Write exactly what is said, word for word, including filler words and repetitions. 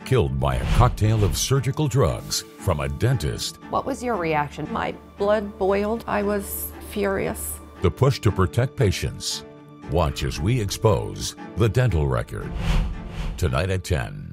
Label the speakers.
Speaker 1: killed by a cocktail of surgical drugs from a dentist.
Speaker 2: What was your reaction? My blood boiled. I was furious.
Speaker 1: The push to protect patients. Watch as we expose the dental record. Tonight at ten.